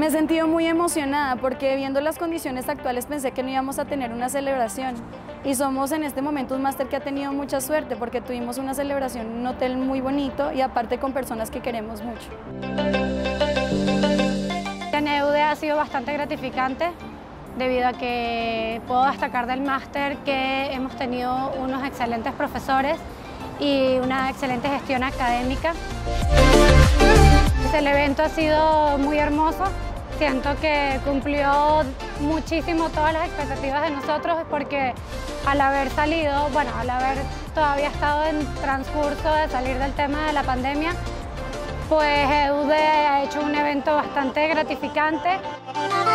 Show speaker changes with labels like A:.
A: Me he sentido muy emocionada porque viendo las condiciones actuales pensé que no íbamos a tener una celebración y somos en este momento un máster que ha tenido mucha suerte porque tuvimos una celebración en un hotel muy bonito y aparte con personas que queremos mucho.
B: En EUDE ha sido bastante gratificante debido a que puedo destacar del máster que hemos tenido unos excelentes profesores y una excelente gestión académica. El evento ha sido muy hermoso, siento que cumplió muchísimo todas las expectativas de nosotros porque al haber salido, bueno, al haber todavía estado en transcurso de salir del tema de la pandemia, pues EUDE ha hecho un evento bastante gratificante.